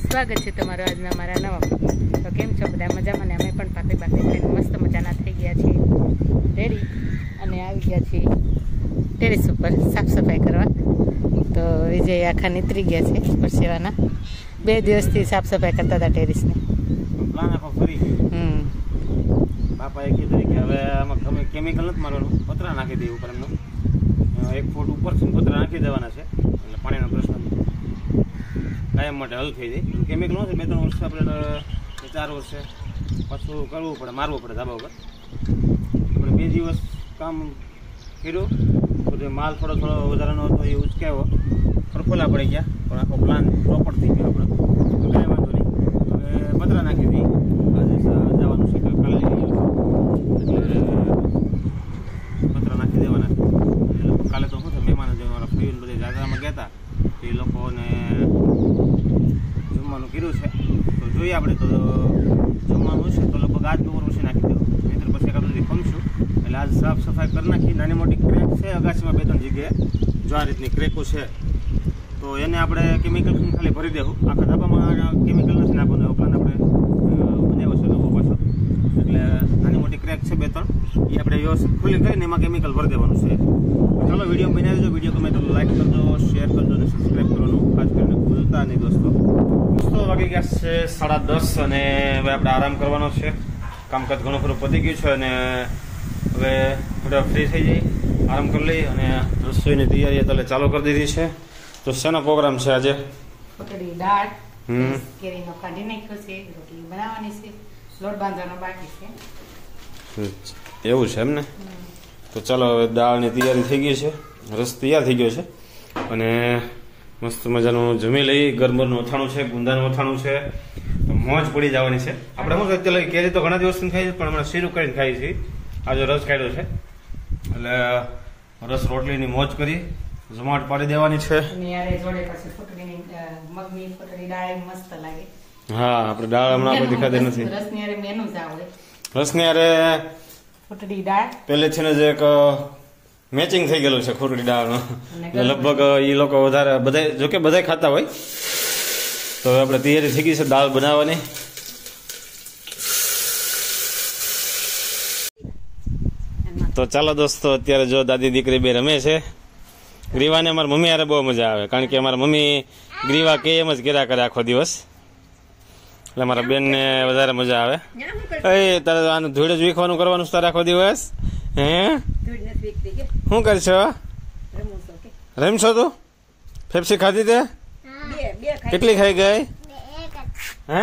સ્વાગત છે તમારું આજના મારા નવા. તો કેમ છો બધા? મજામાં ને? અમે પણ પાકડી ખાઈને મસ્ત મજાના થઈ ગયા છીએ રેડી અને આવી ગયા છીએ ટેરેસ ઉપર સાફ સફાઈ કરવા. તો વિજય આખા નીતરી ગયા છે પરસેવાના. 2 દિવસથી સાફ સફાઈ કરતા હતા ટેરેસને. પ્લાન આખો ફરી ગયો. બાપાએ કીધું કે હવે આમાં તમે કેમિકલ નથી મારવાનું, પતરા નાખી દઈએ ઉપર. એમનો 1 ફૂટ ઉપરથી પતરા નાખી દેવાના છે એટલે પાણીનો પ્રશ્ન કાયમ માટે હલ થઈ જાય. કેમિકલ નથી, 2-3 વર્ષ આપણે 4 વર્ષે પાછું કરવું પડે, મારવું પડે ધાબા ઉપર. આપણે 2 દિવસ કામ કર્યું, બધો માલ થોડો વધારાનો હતો એ ઉચકાયો, ફરફોલા પડી ગયા, પણ આખો પ્લાન પ્રોપર થઈ ગયો આપણો. કાંઈ વાંધો નહીં, હવે પતરા નાખી દઈએ. આજે જવાનું છે કાલે એટલે પતરા નાખી દેવાના. કાલે તો શું છે, મહેમાનો જે મારા ફ્રીને બધે જાગરામાં ગયા હતા એ લોકોને જમવાનું કર્યું છે. તો જોઈએ આપણે તો જમવાનું છે તો લગભગ આજ બપોર પછી નાખી દેવું, નહીંતર પછી એકાદ બધી ફમશું. એટલે આજ સાફ સફાઈ કરી નાખી. નાની મોટી ક્રેક છે અગાસીમાં 2-3 જગ્યાએ જો આ રીતની ક્રેકો છે, તો એને આપણે કેમિકલ ખાલી ભરી દેવું. આખા ધાબામાં કેમિકલ નથી નાખવાનું, એવો પ્લાન આપણે બનાવ્યો છે લોકો પાછો. એટલે નાની મોટી ક્રેક છે 2-3 એ આપણે વ્યવસ્થિત ખુલ્લી કરીને એમાં કેમિકલ ભરી દેવાનું છે. ચાલો વિડીયો બનાવી દો. વિડીયો ગમે તો લાઈક કરજો, શેર કરજો અને સબસ્ક્રાઈબ કરવાનું ખાસ કરીને ભૂલતા નહીં દોસ્તો. વાગી ગયા છે 10:30 અને હવે આપણે આરામ કરવાનો છે. કામકાજ ઘણું ખરું પતી ગયું છે અને હવે થોડા ફ્રી થઈ જઈ, આરામ કરી લઈ અને રસોઈની તૈયારી અત્યારે ચાલુ કરી દીધી છે. તો શેનો પ્રોગ્રામ છે આજે? ખોટડી દાળ, કેરીનો કાઢી નાખ્યો છે, રોટલી બનાવવાની છે, લોટ બાંધવાનો બાકી છે. એવું છે એમ ને? તો ચાલો હવે દાળની તૈયારી થઈ ગઈ છે, રસ તૈયાર થઈ ગયો છે અને મસ્ત મજાનું જમી લઈ. ગરમરનું અથાણું છે, ગુંદાનું અથાણું છે, તો મોજ પડી જવાની છે. આપણે શું અત્યારે કેરી તો ઘણા દિવસથી ખાઈ છે, પણ હમણાં શીરું કરીને ખાઈ છીએ. આજે રસ કાઢ્યો છે એટલે રસ રોટલીની મોજ કરી જમાવટ પાડી દેવાની છે. હા, આપણે દાળ હમણાં કોઈ દેખાતી નથી. રસની યારે ખોટડી દાળ પહેલેથી જ એક મેચિંગ થઈ ગયેલું છે ખોટડી દાળનું. લગભગ એ લોકો વધારે બધા જોકે બધા ખાતા હોય. તો હવે આપણે તૈયારી થઈ ગઈ છે દાળ બનાવવાની. તો ચાલો દોસ્તો, અત્યારે જો દાદી દીકરી બે રમે છે. ગ્રીવાને અમારી મમ્મી હારે બહુ મજા આવે, કારણ કે અમારા મમ્મી ગ્રીવા કે એમ જ કર્યા કરે આખો દિવસ, એટલે મારા બેનને વધારે મજા આવે. એ તારે આનું ધૂળ જ વીખવાનું કરવાનું તારે આખો દિવસ? હે, શું કરશો? રમશો તું? ફેફસી ખાધી તે? કેટલી ખાઈ ગઈ? હે,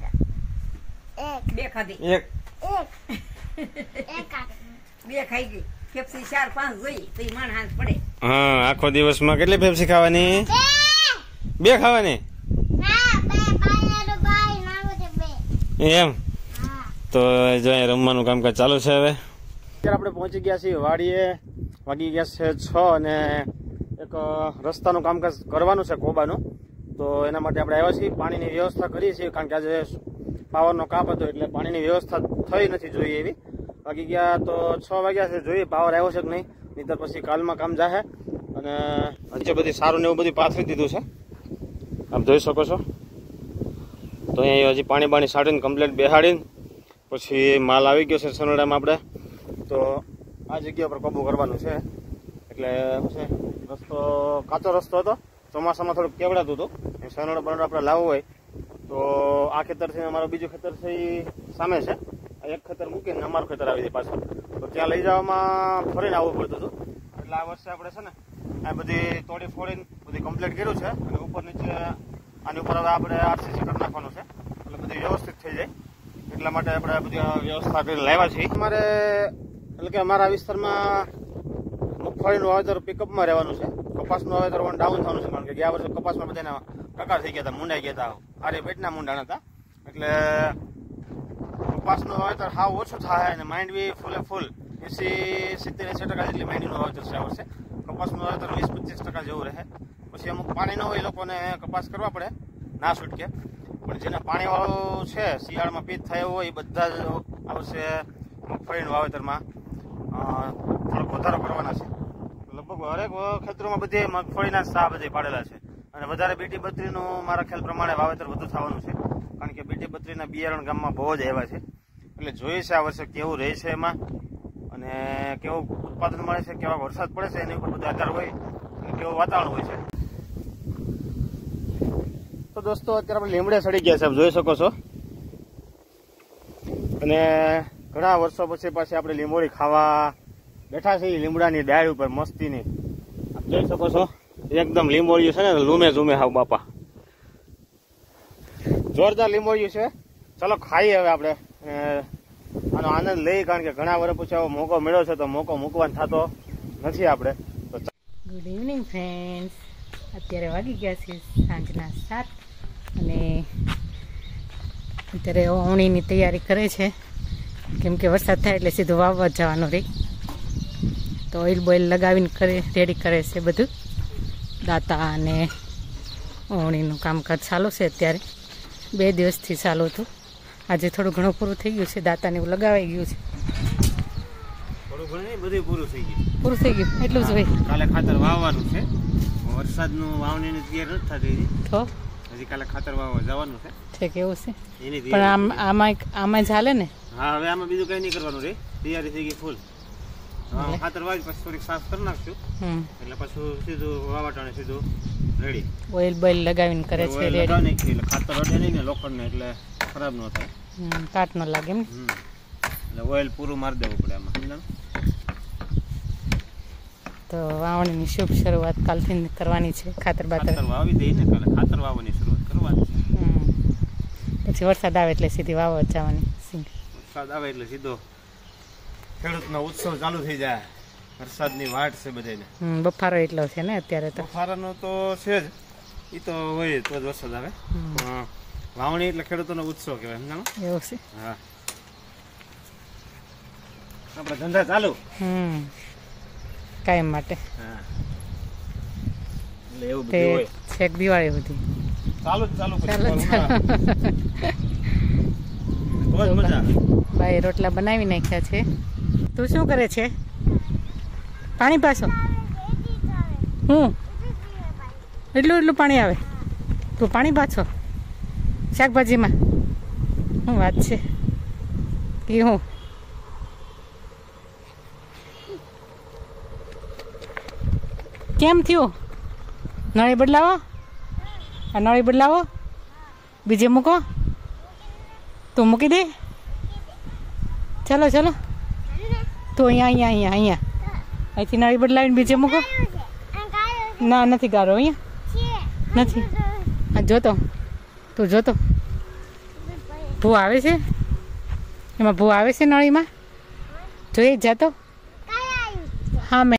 2 ખાધી. 2 ખાઈ ગઈ. ફેફસી 4-5 જોઈ તો માણ હાથ પડે. હા, આખો દિવસમાં કેટલી ફેફસી ખાવાની? 2 ખાવાની એમ? તો જો રમવાનું કામકાજ ચાલુ છે. હવે અત્યારે આપણે પહોંચી ગયા છીએ વાડીએ. વાગી ગયા છે 6 અને એક રસ્તાનું કામકાજ કરવાનું છે કોબાનું. તો એના માટે આપણે આવ્યા છીએ. પાણીની વ્યવસ્થા કરીએ છીએ, કારણ કે આજે પાવરનો કાપ હતો એટલે પાણીની વ્યવસ્થા થઈ નથી જોઈએ એવી. વાગી ગયા તો 6 વાગ્યા છે, જોઈએ પાવર આવ્યો છે કે નહીં, નહીંતર પછી કાલમાં કામ જાહે. અને હજી બધી સારું ને એવું બધું પાથરી દીધું છે, આપ જોઈ શકો છો. તો અહીંયા હજી પાણી સાડીને કમ્પ્લીટ બેહાડીને પછી માલ આવી ગયો છે સનોડામાં આપણે. તો આ જગ્યા પર કબૂ કરવાનું છે. એટલે શું છે, રસ્તો કાચો રસ્તો હતો, ચોમાસામાં થોડુંક કેવડાતું હતું. એ સનોડા બનોડા આપણે લાવવું હોય તો આ ખેતરથી અમારું બીજું ખેતર છે એ સામે છે. એક ખેતર મૂકીને અમારું ખેતર આવી જાય પાછળ, તો ત્યાં લઈ જવામાં ફરીને આવવું પડતું હતું. એટલે આ વર્ષે આપણે છે ને આ બધી તોડી ફોડીને બધી કમ્પ્લીટ કર્યું છે. અને ઉપર નીચે આની ઉપર હવે આપણે RCC કરી નાખવાનું છે, એટલે બધું વ્યવસ્થિત થઈ જાય. એટલા માટે આપણે બધી વ્યવસ્થા કરીને લાવ્યા છીએ. અમારે એટલે કે અમારા વિસ્તારમાં મગફળીનું વાવેતર પિકઅપમાં રહેવાનું છે. કપાસનું વાવેતર ડાઉન થવાનું છે, કારણ કે ગયા વર્ષે કપાસમાં બધાના પ્રકાર થઈ ગયા હતા, મુંડાઈ ગયા હતા, આરે પેટના મુંડાણા હતા. એટલે કપાસનું વાવેતર હાવ ઓછું થાય અને માઇન્ડ બી ફૂલે ફૂલ 70-80% જેટલી માંડવીનું વાવેતર છે આ વર્ષે. કપાસનું વાવેતર 20-25% જેવું રહે. પછી અમુક પાણી ન હોય એ લોકોને કપાસ કરવા પડે, ના છૂટકે. પણ જેને પાણીવાળું છે, શિયાળામાં પીત થાય એવું હોય, એ બધા જ આ વર્ષે મગફળીનું વાવેતરમાં થોડોક વધારો કરવાના છે. લગભગ હરેક ખેતરોમાં બધી મગફળીના સા બધે પાડેલા છે. અને વધારે બીટી બત્રીનું મારા ખ્યાલ પ્રમાણે વાવેતર વધુ થવાનું છે, કારણ કે બીટી બત્રીના બિયારણ ગામમાં બહુ જ આવ્યા છે. એટલે જોઈએ છે આ વર્ષે કેવું રહે છે એમાં, અને કેવું ઉત્પાદન મળે છે, કેવા વરસાદ પડે છે એની ઉપર બધો આધાર હોય, અને કેવું વાતાવરણ હોય છે. તો દોસ્તો અત્યારે આપણે લીમડે સડી ગયા છે, આપ જોઈ શકો છો. અને ઘણા વર્ષો પછી પાછી આપણે લીંબોળી ખાવા બેઠા છીએ લીમડાની ડાળ ઉપર મસ્તીની. આપ જોઈ શકો છો એકદમ લીંબોળિયું છે ને લૂમે ઝૂમે હાવ બાપા, જોરદાર લીંબોળિયું છે. ચલો ખાઈએ હવે આપણે આનો આનંદ લઈ, કારણ કે ઘણા વર્ષ પછી આવો મોકો મળ્યો છે તો મોકો મૂકવાનો થતો નથી આપણે. ગુડ ઇવનિંગ ફ્રેન્ડ્સ, અત્યારે વાગી ગયા છે સાંજના 7 અને અત્યારે ઓવણીની તૈયારી કરે છે, કેમ કે વરસાદ થાય એટલે સીધું વાવવા જવાનું રહે. તો ઓઇલ બોઇલ લગાવીને રેડી કરે છે બધું. દાંતા અને ઓવણીનું કામકાજ ચાલુ છે અત્યારે, 2 દિવસથી ચાલુ હતું. આજે થોડું ઘણું પૂરું થઈ ગયું છે, દાંતાને એવું લગાવાઈ ગયું છે. થોડું ઘણું નહીં, બધું પૂરું થઈ ગયું. પૂરું થઈ ગયું એટલું જ હોય. કાલે ખાતર વાવવાનું છે, વરસાદનું વાવણીની તૈયાર નથી થતી તો હજી કાલે ખાતર વાવવા જવાનું છે. ઠીક એવું છે, એની પણ આમાં ચાલે ને? હા, હવે આમાં બીજું કઈ નહીં કરવાનું રે, તૈયારી થઈ ગઈ ફૂલ. ખાતર વાવી પછી થોડીક સાફ કરી નાખશું, એટલે પછી સીધું વાવાટાણે સીધું રેડી. ઓઇલ બોઇલ લગાવીને કરે છે રેડી. એટલે ખાતર અડે નહીં ને લોખંડ ને, એટલે ખરાબ ન થાય, કાટ ન લાગે એમ. એટલે ઓઇલ પૂરું મારી દેવું પડે આમાં, સમજાણું? તો વાવણીની શુભ શરૂઆત કાલથી કરવાની છે. ખાતર બાતર વાવી દઈએ ને, કાલે ખાતર વાવવાની શરૂઆત કરવાની છે. પછી વરસાદ આવે એટલે સીધી વાવવા જવાની. વરસાદ આવે એટલે સીધો ખેડૂતનો ઉત્સવ ચાલુ થઈ જાય. વરસાદની વાટ છે બધાને. બફારો એટલો છે ને અત્યારે તો. બફારાનો તો છે જ, એ તો હોય તો જ વરસાદ આવે. વાવણી એટલે ખેડૂતોનો ઉત્સવ કહેવાય, સમજાણું? એવું છે. હા, આપણે ધંધા ચાલુ કાયમ માટે. હા, એટલે એવું બધું હોય છેક દિવાળી સુધી ચાલુ જ ચાલુ. ભાઈ રોટલા બનાવી નાખ્યા છે. તું શું કરે છે? પાણી પાછો? એટલું પાણી આવે? તું પાણી પાછો શાકભાજીમાં? શું વાત છે કે હું કેમ થયું? નળી બદલાવો? આ નળી બદલાવો? બીજે મૂકો? તું મૂકી દે. ચલો ચલો, તું અહીંયા અહીંથી નળી બદલાવીને બીજે મૂકો. ના, નથી ગારો અહીંયા નથી. હા, જોતો તું જોતો ભૂ આવે છે એમાં, ભૂ આવે છે નળીમાં, જોઈએ જાતો. હા, મેં